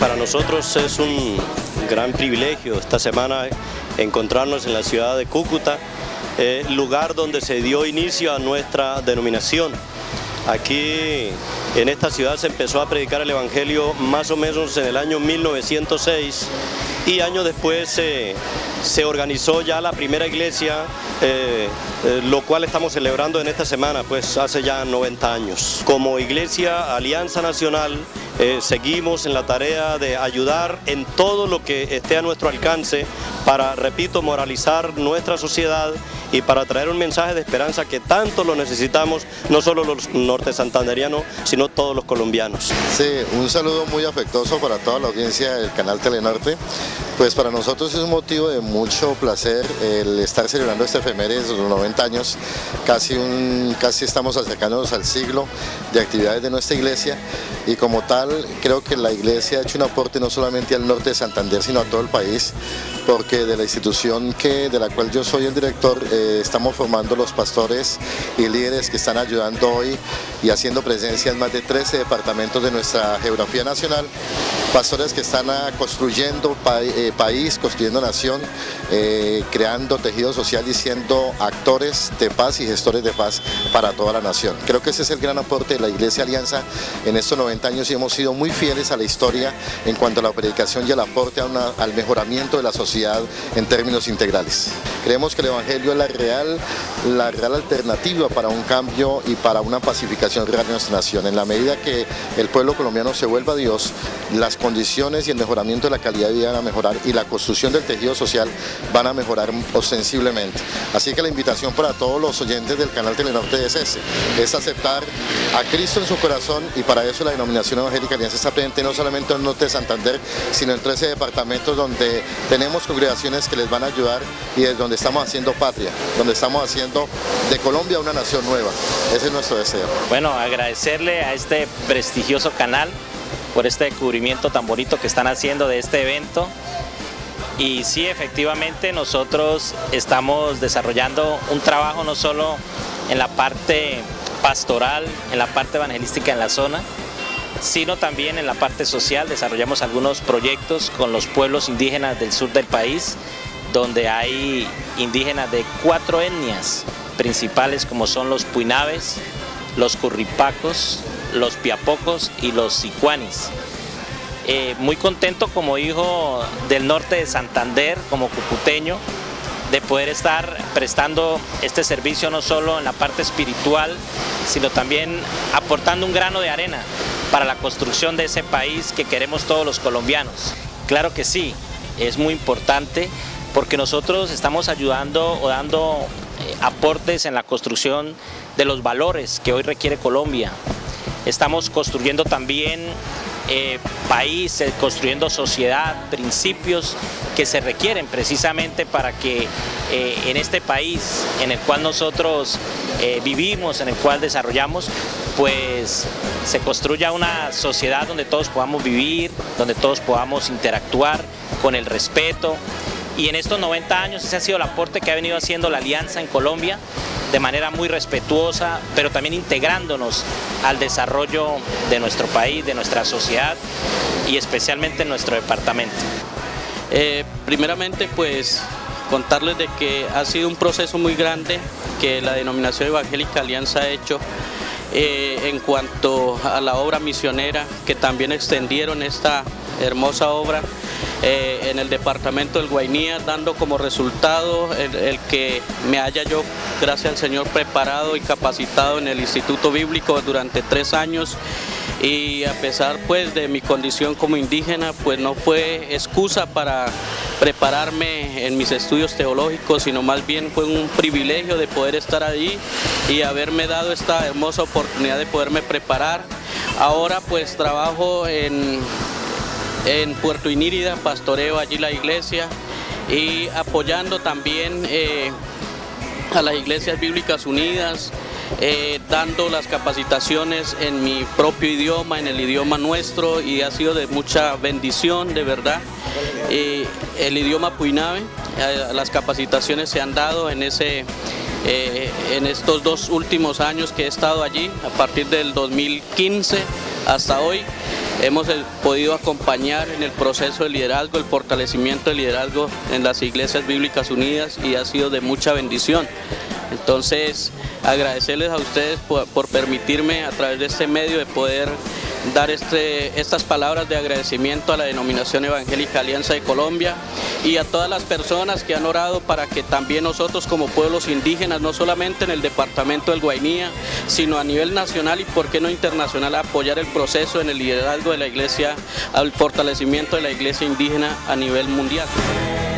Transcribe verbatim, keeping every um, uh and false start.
para nosotros es un gran privilegio esta semana encontrarnos en la ciudad de Cúcuta, eh, lugar donde se dio inicio a nuestra denominación. Aquí en esta ciudad se empezó a predicar el Evangelio más o menos en el año mil novecientos seis y años después eh, se organizó ya la primera iglesia, eh, eh, lo cual estamos celebrando en esta semana, pues hace ya noventa años. Como Iglesia Alianza Nacional eh, seguimos en la tarea de ayudar en todo lo que esté a nuestro alcance para, repito, moralizar nuestra sociedad y para traer un mensaje de esperanza que tanto lo necesitamos, no solo los norte santanderianos, sino todos los colombianos. Sí, un saludo muy afectuoso para toda la audiencia del canal Telenorte. Pues para nosotros es un motivo de mucho placer el estar celebrando este efemérides de los noventa años, casi, un, casi estamos acercándonos al siglo de actividades de nuestra iglesia, y como tal creo que la iglesia ha hecho un aporte no solamente al norte de Santander, sino a todo el país, porque de la institución que, de la cual yo soy el director, eh, estamos formando los pastores y líderes que están ayudando hoy y haciendo presencia en más de trece departamentos de nuestra geografía nacional, pastores que están uh, construyendo pa eh, país, construyendo nación, eh, creando tejido social y siendo actores de paz y gestores de paz para toda la nación. Creo que ese es el gran aporte de la Iglesia Alianza en estos noventa años, y hemos sido muy fieles a la historia en cuanto a la predicación y al aporte a una, al mejoramiento de la sociedad en términos integrales. Creemos que el Evangelio es la real, la real alternativa para un cambio y para una pacificación real de nuestra nación. En la medida que el pueblo colombiano se vuelva a Dios, las condiciones y el mejoramiento de la calidad de vida van a mejorar y la construcción del tejido social van a mejorar ostensiblemente. Así que la invitación para todos los oyentes del canal Telenorte es ese, es aceptar a Cristo en su corazón, y para eso la denominación evangélica Alianza está presente no solamente en el norte de Santander, sino en trece departamentos donde tenemos congregaciones que les van a ayudar y es donde estamos haciendo patria, donde estamos haciendo de Colombia una nación nueva. Ese es nuestro deseo. Bueno, agradecerle a este prestigioso canal por este cubrimiento tan bonito que están haciendo de este evento. Y sí, efectivamente nosotros estamos desarrollando un trabajo no solo en la parte pastoral, en la parte evangelística en la zona, sino también en la parte social. Desarrollamos algunos proyectos con los pueblos indígenas del sur del país, donde hay indígenas de cuatro etnias principales, como son los puinabes, los curripacos, los piapocos y los sicuanis. Eh, muy contento como hijo del norte de Santander, como cucuteño, de poder estar prestando este servicio no solo en la parte espiritual, sino también aportando un grano de arena para la construcción de ese país que queremos todos los colombianos. Claro que sí, es muy importante porque nosotros estamos ayudando o dando eh, aportes en la construcción de los valores que hoy requiere Colombia. Estamos construyendo también eh, país, eh, construyendo sociedad, principios que se requieren precisamente para que eh, en este país en el cual nosotros eh, vivimos, en el cual desarrollamos, pues se construya una sociedad donde todos podamos vivir, donde todos podamos interactuar con el respeto. Y en estos noventa años ese ha sido el aporte que ha venido haciendo la Alianza en Colombia, de manera muy respetuosa, pero también integrándonos al desarrollo de nuestro país, de nuestra sociedad y especialmente en nuestro departamento. Eh, primeramente, pues contarles de que ha sido un proceso muy grande que la denominación evangélica Alianza ha hecho eh, en cuanto a la obra misionera, que también extendieron esta hermosa obra Eh, en el departamento del Guainía, dando como resultado el, el que me haya yo, gracias al Señor, preparado y capacitado en el Instituto Bíblico durante tres años, y a pesar pues de mi condición como indígena, pues no fue excusa para prepararme en mis estudios teológicos, sino más bien fue un privilegio de poder estar allí y haberme dado esta hermosa oportunidad de poderme preparar. Ahora pues trabajo en en Puerto Inírida, pastoreo allí la iglesia y apoyando también eh, a las Iglesias Bíblicas Unidas, eh, dando las capacitaciones en mi propio idioma, en el idioma nuestro, y ha sido de mucha bendición, de verdad. Eh, el idioma puinabe, eh, las capacitaciones se han dado en ese Eh, en estos dos últimos años que he estado allí, a partir del dos mil quince hasta hoy, hemos podido acompañar en el proceso de liderazgo, el fortalecimiento del liderazgo en las Iglesias Bíblicas Unidas y ha sido de mucha bendición. Entonces, agradecerles a ustedes por, por permitirme a través de este medio de poder dar este, estas palabras de agradecimiento a la Denominación Evangélica Alianza de Colombia y a todas las personas que han orado para que también nosotros como pueblos indígenas, no solamente en el departamento del Guainía, sino a nivel nacional y por qué no internacional, apoyar el proceso en el liderazgo de la iglesia, al fortalecimiento de la iglesia indígena a nivel mundial.